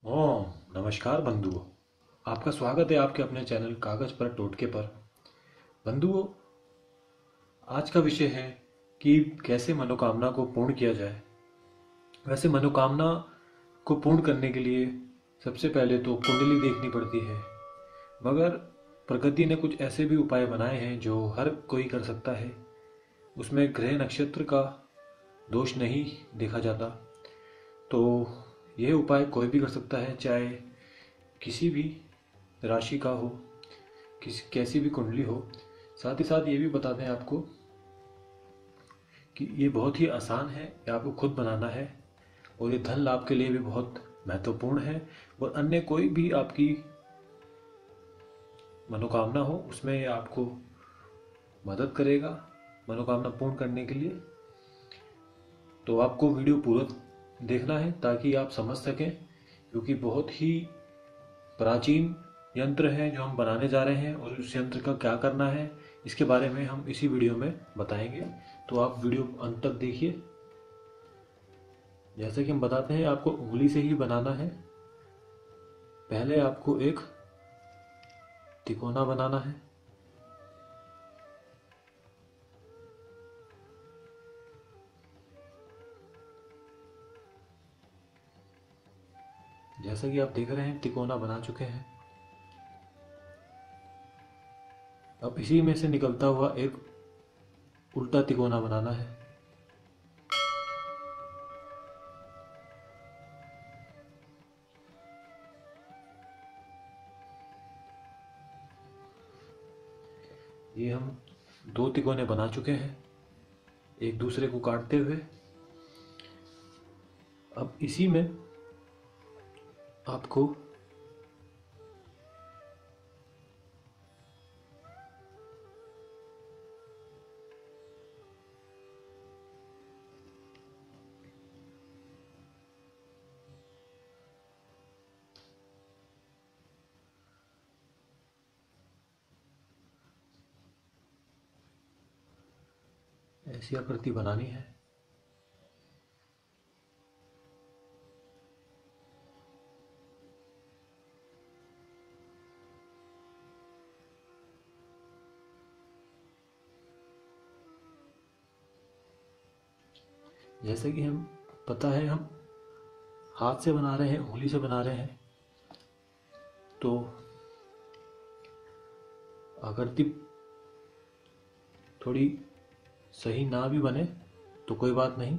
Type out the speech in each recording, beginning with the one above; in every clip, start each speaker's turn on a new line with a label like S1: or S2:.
S1: ओह नमस्कार बंधुओं। आपका स्वागत है आपके अपने चैनल कागज पर टोटके पर। बंधुओं, आज का विषय है कि कैसे मनोकामना को पूर्ण किया जाए। वैसे मनोकामना को पूर्ण करने के लिए सबसे पहले तो कुंडली देखनी पड़ती है, मगर प्रकृति ने कुछ ऐसे भी उपाय बनाए हैं जो हर कोई कर सकता है। उसमें ग्रह नक्षत्र का दोष नहीं देखा जाता, तो यह उपाय कोई भी कर सकता है, चाहे किसी भी राशि का हो, किसी कैसी भी कुंडली हो। साथ ही साथ ये भी बता दें आपको कि ये बहुत ही आसान है, ये आपको खुद बनाना है और ये धन लाभ के लिए भी बहुत महत्वपूर्ण है। और अन्य कोई भी आपकी मनोकामना हो उसमें ये आपको मदद करेगा मनोकामना पूर्ण करने के लिए। तो आपको वीडियो पूरा देखना है ताकि आप समझ सकें, क्योंकि बहुत ही प्राचीन यंत्र है जो हम बनाने जा रहे हैं और उस यंत्र का क्या करना है इसके बारे में हम इसी वीडियो में बताएंगे। तो आप वीडियो अंत तक देखिए। जैसे कि हम बताते हैं, आपको उंगली से ही बनाना है। पहले आपको एक तिकोना बनाना है। जैसा कि आप देख रहे हैं, तिकोना बना चुके हैं। अब इसी में से निकलता हुआ एक उल्टा तिकोना बनाना है। ये हम दो तिकोने बना चुके हैं एक दूसरे को काटते हुए। अब इसी में आपको ऐसी आकृति बनानी है। जैसे कि हम पता है, हम हाथ से बना रहे हैं, उंगली से बना रहे हैं, तो आकृति थोड़ी सही ना भी बने तो कोई बात नहीं।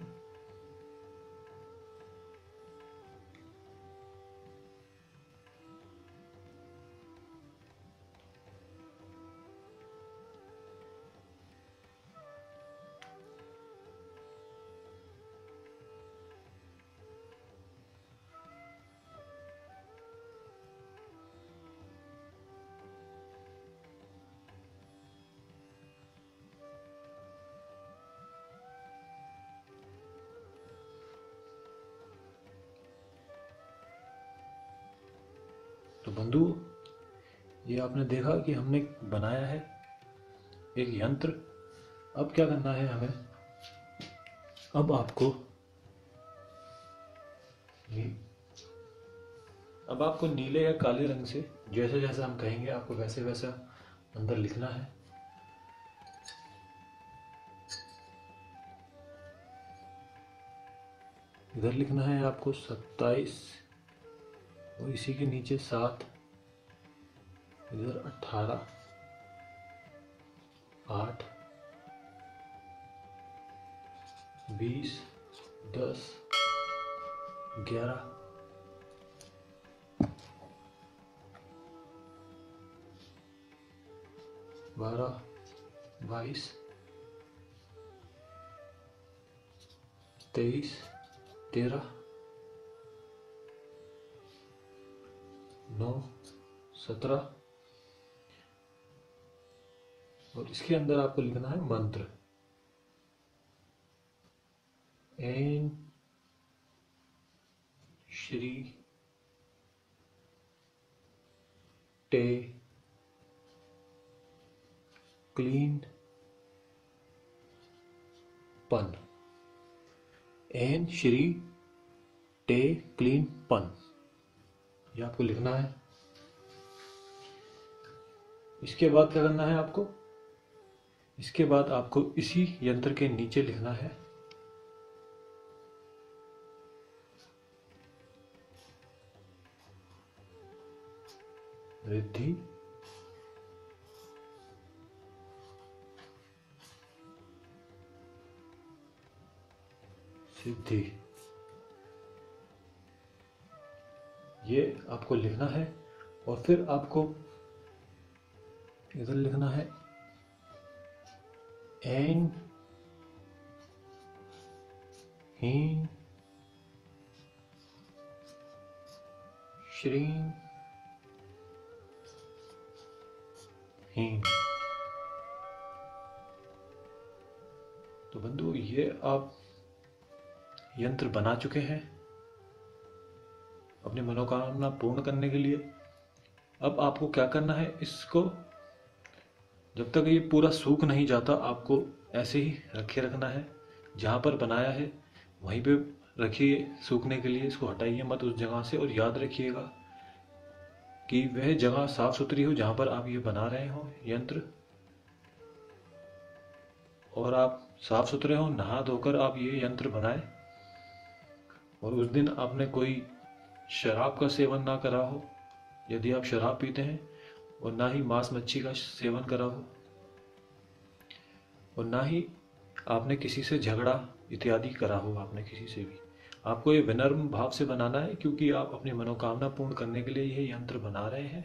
S1: तो बंधु, ये आपने देखा कि हमने बनाया है एक यंत्र। अब क्या करना है हमें, अब आपको अब आपको नीले या काले रंग से, जैसे जैसे हम कहेंगे आपको वैसे वैसा अंदर लिखना है। इधर लिखना है आपको 27 और इसी के नीचे 7, इधर 18, 8, 20, 10, 11, 12, 22, 23, 13, 9, 17 और इसके अंदर आपको लिखना है मंत्र। एन श्री टे क्लीन पन। एन श्री टे क्लीन पन। ये आपको लिखना है। इसके बाद क्या करना है आपको, इसके बाद आपको इसी यंत्र के नीचे लिखना है रिद्धि सिद्धि। ये आपको लिखना है और फिर आपको इधर लिखना है ऐन हीन श्रीं हीन। तो बंधु, ये आप यंत्र बना चुके हैं अपनी मनोकामना पूर्ण करने के लिए। अब आपको क्या करना है, इसको जब तक ये पूरा सूख नहीं जाता आपको ऐसे ही रखे रखना है। जहाँ पर बनाया है वहीं पे रखिए सूखने के लिए, इसको हटाइए मत उस जगह से। और याद रखिएगा कि वह जगह साफ सुथरी हो जहाँ पर आप ये बना रहे हो यंत्र, और आप साफ सुथरे हो, नहा धोकर आप ये यंत्र बनाएं। और उस दिन आपने कोई शराब का सेवन ना करा हो, यदि आप शराब पीते हैं, और ना ही मांस मच्छी का सेवन करा हो, और ना ही आपने किसी से झगड़ा इत्यादि करा हो, आपने किसी से भी। आपको ये विनम्र भाव से बनाना है क्योंकि आप अपनी मनोकामना पूर्ण करने के लिए ये यंत्र बना रहे हैं।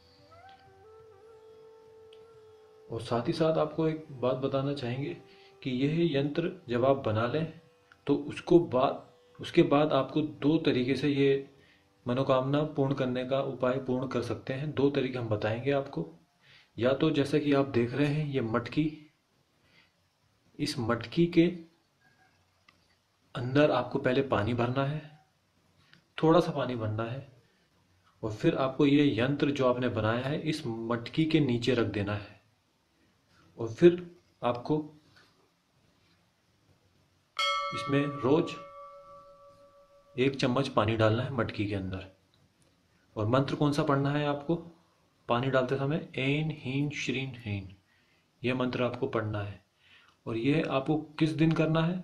S1: और साथ ही साथ आपको एक बात बताना चाहेंगे कि यह यंत्र जब आप बना लें तो उसके बाद आपको 2 तरीके से ये मनोकामना पूर्ण करने का उपाय पूर्ण कर सकते हैं। 2 तरीके हम बताएंगे आपको। या तो जैसा कि आप देख रहे हैं ये मटकी, इस मटकी के अंदर आपको पहले पानी भरना है, थोड़ा सा पानी भरना है, और फिर आपको ये यंत्र जो आपने बनाया है इस मटकी के नीचे रख देना है। और फिर आपको इसमें रोज 1 चम्मच पानी डालना है मटकी के अंदर। और मंत्र कौन सा पढ़ना है आपको पानी डालते समय, ऐन हीन श्रीं हीन, यह मंत्र आपको पढ़ना है। और यह आपको किस दिन करना है,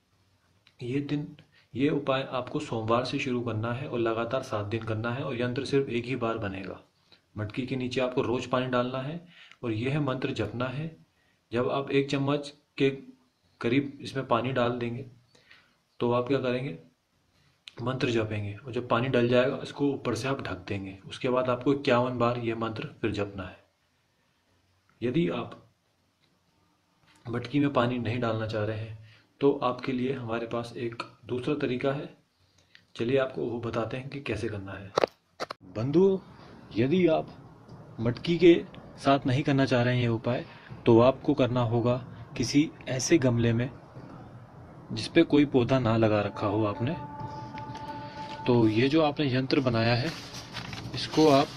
S1: ये उपाय आपको सोमवार से शुरू करना है और लगातार 7 दिन करना है। और यंत्र सिर्फ एक ही बार बनेगा। मटकी के नीचे आपको रोज पानी डालना है और यह मंत्र जपना है। जब आप 1 चम्मच के करीब इसमें पानी डाल देंगे तो आप क्या करेंगे, मंत्र जपेंगे, और जब पानी डल जाएगा इसको ऊपर से आप ढक देंगे। उसके बाद आपको 51 बार यह मंत्र फिर जपना है। यदि आप मटकी में पानी नहीं डालना चाह रहे हैं तो आपके लिए हमारे पास एक दूसरा तरीका है। चलिए आपको वो बताते हैं कि कैसे करना है। बंधुओं, यदि आप मटकी के साथ नहीं करना चाह रहे हैं ये उपाय, तो आपको करना होगा किसी ऐसे गमले में जिसपे कोई पौधा ना लगा रखा हो आपने। तो ये जो आपने यंत्र बनाया है इसको आप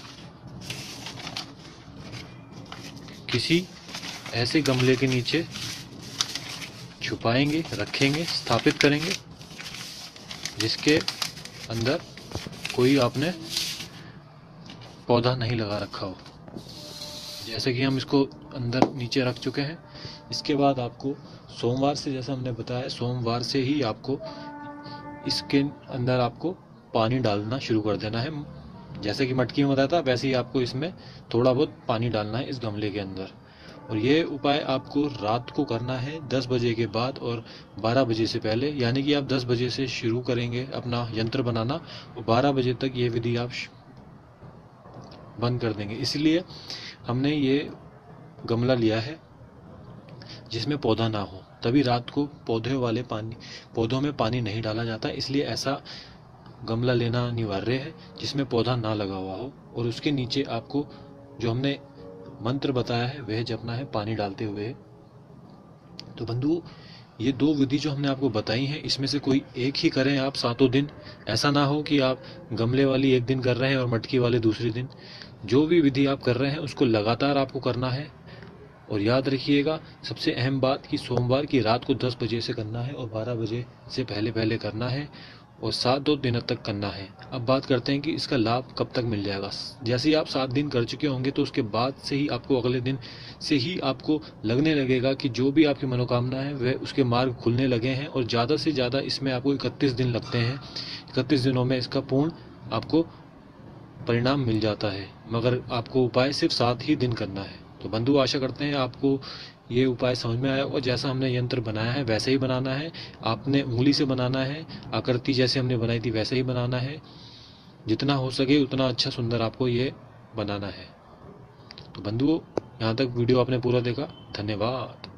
S1: किसी ऐसे गमले के नीचे छुपाएंगे, रखेंगे, स्थापित करेंगे जिसके अंदर कोई आपने पौधा नहीं लगा रखा हो। जैसे कि हम इसको अंदर नीचे रख चुके हैं। इसके बाद आपको सोमवार से, जैसा हमने बताया, सोमवार से ही आपको इसके अंदर आपको पानी डालना शुरू कर देना है। जैसे कि मटकी में बताया था वैसे ही आपको इसमें थोड़ा बहुत पानी डालना है इस गमले के अंदर। और ये उपाय आपको रात को करना है 10 बजे के बाद और 12 बजे से पहले। यानी कि आप 10 बजे से शुरू करेंगे अपना यंत्र बनाना और 12 बजे तक ये विधि आप बंद कर देंगे। इसलिए हमने ये गमला लिया है जिसमें पौधा ना हो, तभी रात को पौधों में पानी नहीं डाला जाता। इसलिए ऐसा गमला लेना अनिवार्य है जिसमें पौधा ना लगा हुआ हो। और उसके नीचे आपको जो हमने मंत्र बताया है वह जपना है पानी डालते हुए। तो बंधु, ये 2 विधि जो हमने आपको बताई हैं इसमें से कोई एक ही करें आप 7 दिन। ऐसा ना हो कि आप गमले वाली एक दिन कर रहे हैं और मटकी वाले दूसरे दिन। जो भी विधि आप कर रहे हैं उसको लगातार आपको करना है। और याद रखिएगा सबसे अहम बात कि सोमवार की रात को 10 बजे से करना है और 12 बजे से पहले पहले करना है। और 7 दिनों तक करना है। अब बात करते हैं कि इसका लाभ कब तक मिल जाएगा। जैसे ही आप 7 दिन कर चुके होंगे तो उसके बाद से ही आपको अगले दिन से ही आपको लगने लगेगा कि जो भी आपकी मनोकामना है वह उसके मार्ग खुलने लगे हैं, और ज़्यादा से ज़्यादा इसमें आपको 31 दिन लगते हैं। 31 दिनों में इसका पूर्ण आपको परिणाम मिल जाता है, मगर आपको उपाय सिर्फ 7 ही दिन करना है। तो बंधु, आशा करते हैं आपको ये उपाय समझ में आया होगा। जैसा हमने यंत्र बनाया है वैसे ही बनाना है, आपने उंगली से बनाना है, आकृति जैसे हमने बनाई थी वैसे ही बनाना है। जितना हो सके उतना अच्छा सुंदर आपको ये बनाना है। तो बंधुओं, यहाँ तक वीडियो आपने पूरा देखा, धन्यवाद।